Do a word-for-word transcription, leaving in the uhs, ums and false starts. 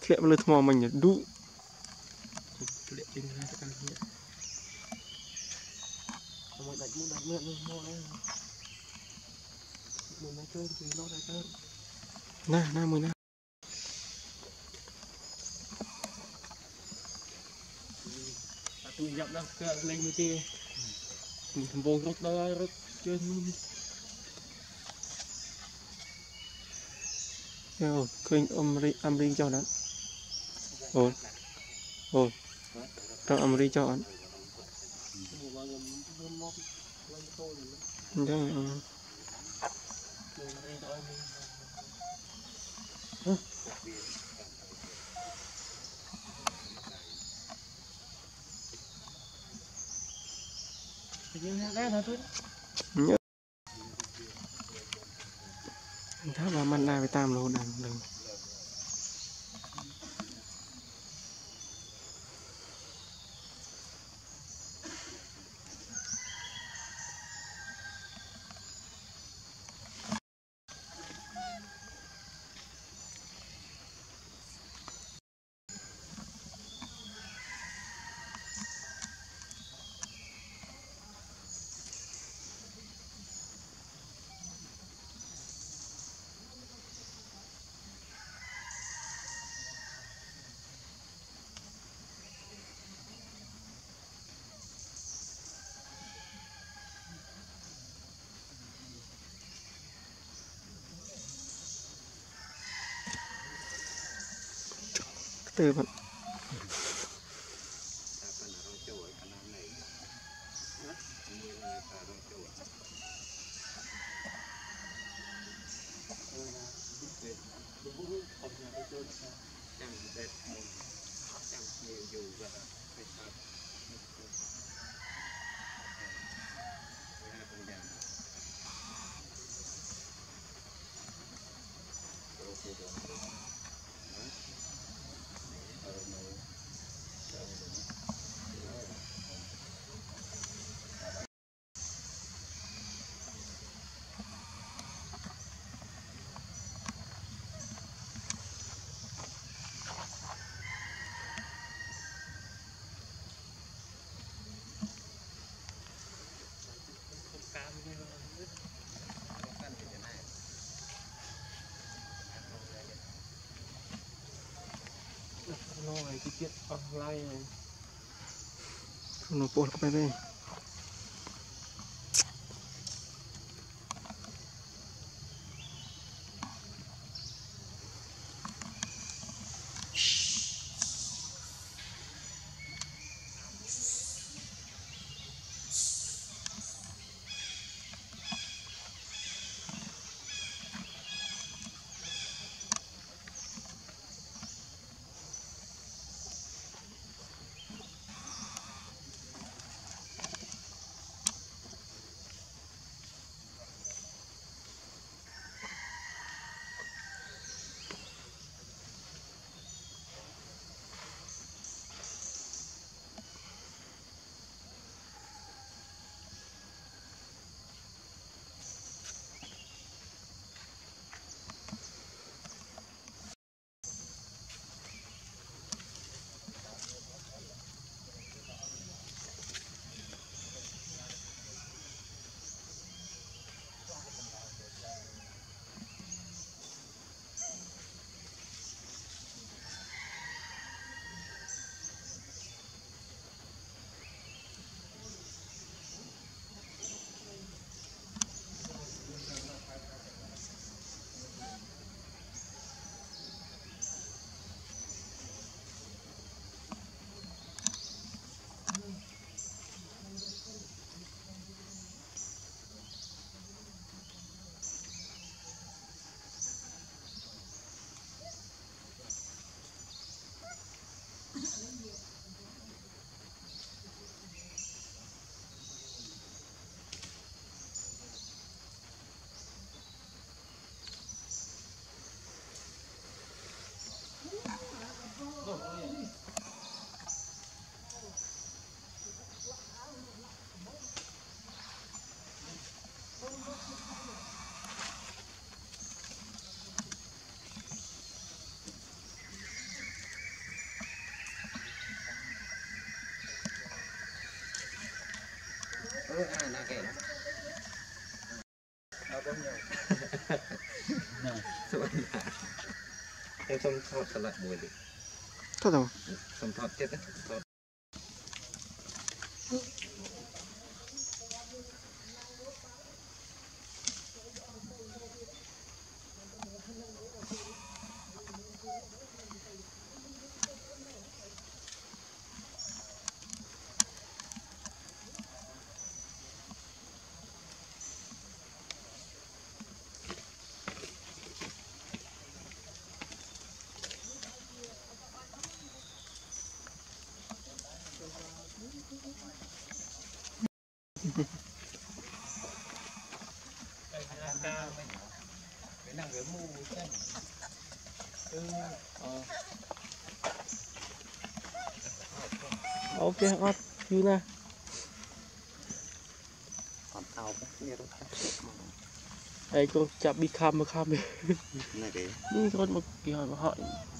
lẹ lơ thò mình nhỉ đu lẹ trên hai cái kia mọi đại muốn đại mượn luôn mua đấy muốn nói chơi thì nó đại chơi nè nè mười nè tôi nhập đang lên như kia mình vô rất đó rất chơi theo khơi âm ri âm ri cho nó ôi ôi trong âm ri cho anh đây nhớ tháp vào man na với tam lô đằng đằng từ bạn nói cái chuyện online này nó bộtไปđây ôi à là kẻ đó có nhiều em xong thọt trở lại mùi đi Thật rồi. xong thọt chết đấy thọt cái nàng cái mù xem Ok ót như nè. còn tàu nghe đâu Đây con chạm bị khăm mà khăm đi. này cái Ni con một cái hỏi mà hỏi